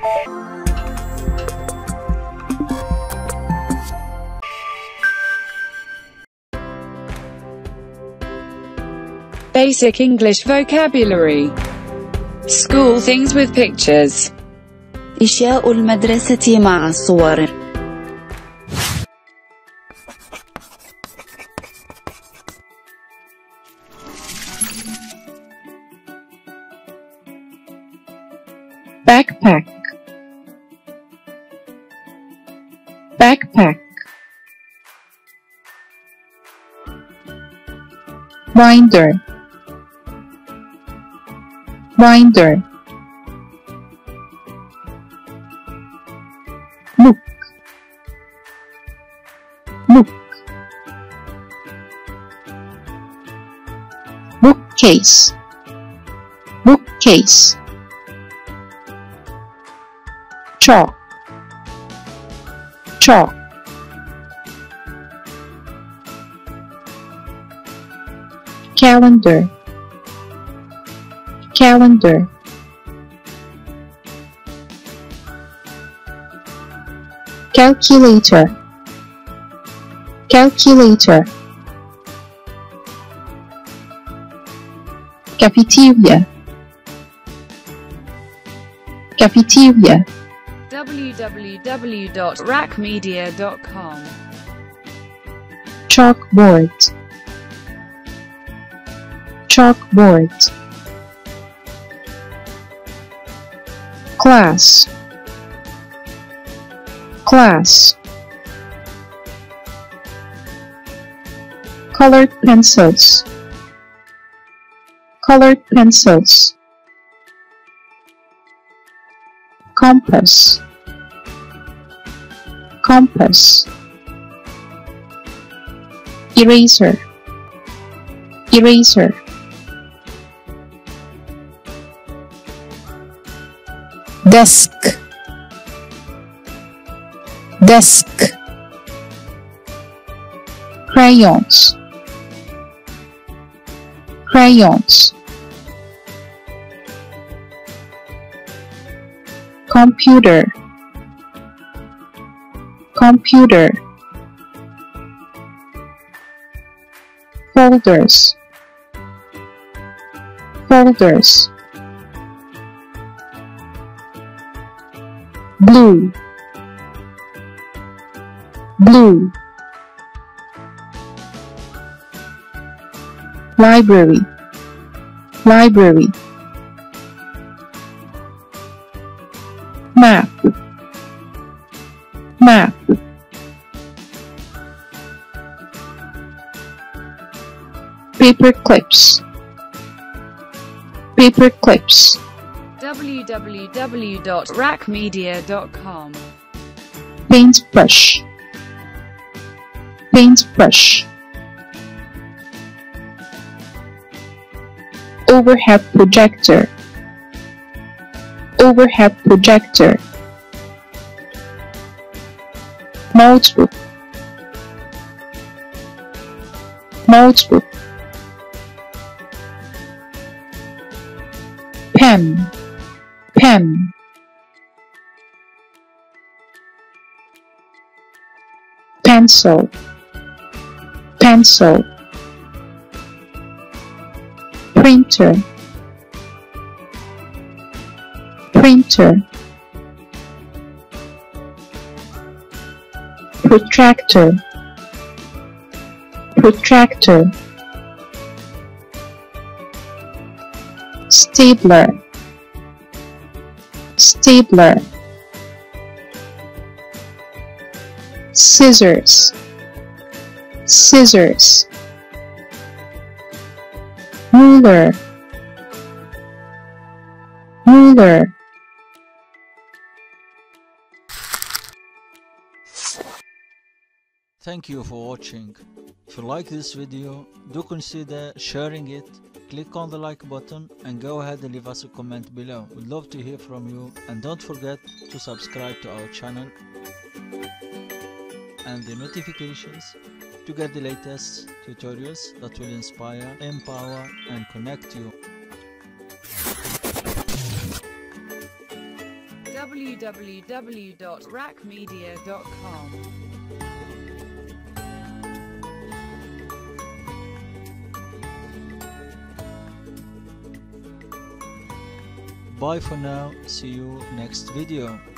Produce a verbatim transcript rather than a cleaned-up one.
Basic English vocabulary. School things with pictures. أشياء المدرسة مع الصور. Backpack. Backpack. Binder. Binder. Book. Book. Bookcase. Bookcase. Chalk. Chalk. Calendar. Calendar. Calculator. Calculator. Cafeteria. Cafeteria. w w w dot rack media dot com. Chalkboard. Chalkboard. Class. Class. Colored pencils. Colored pencils. Compass. Compass. Eraser. Eraser. Desk. Desk. Crayons. Crayons. Computer. Computer. Folders. Folders. Blue. Blue. Library. Library. Map. Map. Paper clips. Paper clips. w w w dot rack media dot com. Paintbrush. Paintbrush. Overhead projector. Overhead projector. Notebook. Notebook. Pen. Pen. Pencil. Pencil. Printer. Printer. Protractor. Protractor. Stapler. Stapler. Scissors. Scissors. Ruler. Ruler. Thank you for watching. If you like this video, do consider sharing it, click on the like button and go ahead and leave us a comment below. We'd love to hear from you, and don't forget to subscribe to our channel and the notifications to get the latest tutorials that will inspire, empower and connect you. w w w dot rack media dot com. Bye for now, see you next video.